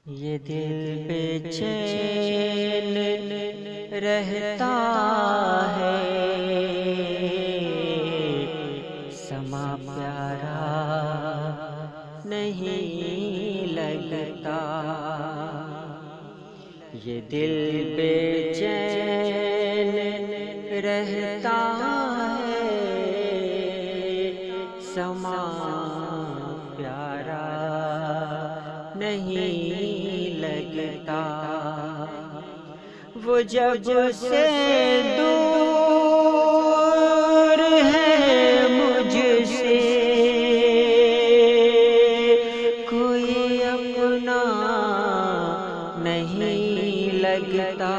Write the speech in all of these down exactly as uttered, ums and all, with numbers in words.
یہ دل بے چین رہتا ہے، سما پیارا نہیں لگتا۔ یہ دل بے چین رہتا ہے، سما پیارا نہیں لگتا۔ وہ جب سے دور ہے مجھ سے، کوئی اپنا نہیں لگتا۔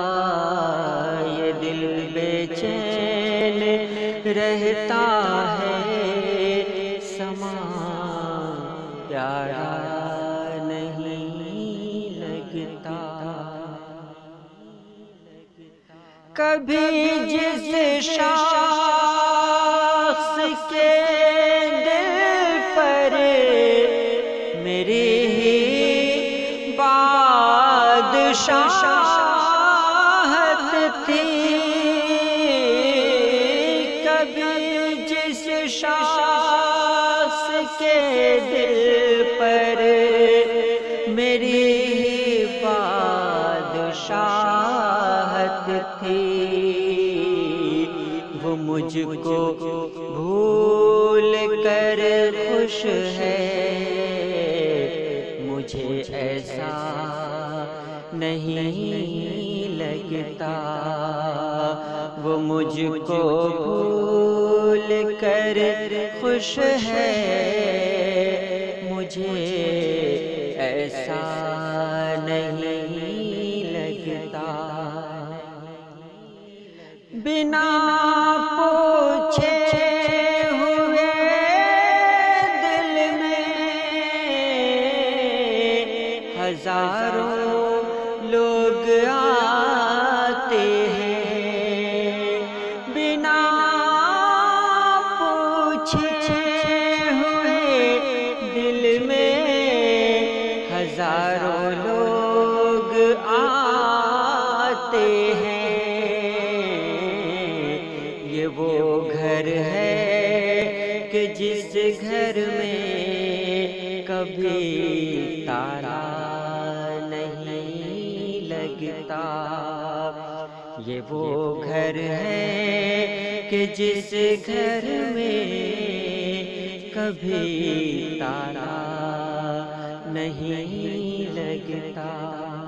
یہ دل بے چین رہتا ہے، سما پیارا نہیں لگتا۔ کبھی جس شخص کے دل پر میری ہی بادشاہت تھی، کبھی جس شخص کے دل پر میری ہی بادشاہت تھی، وہ مجھ کو بھول کر خوش ہے۔ مجھے ایسا نہیں لگتا، وہ مجھ کو بھول کر خوش ہے۔ مجھے ایسا نہیں لگتا۔ بنا پوچھے ہوئے دل میں ہزاروں لوگ آتے ہیں، بنا پوچھے ہوئے دل میں ہزاروں لوگ آتے ہیں۔ یہ وہ گھر ہے کہ جس گھر میں کبھی تالا نہیں لگتا۔ یہ وہ گھر ہے کہ جس گھر میں کبھی تالا نہیں لگتا۔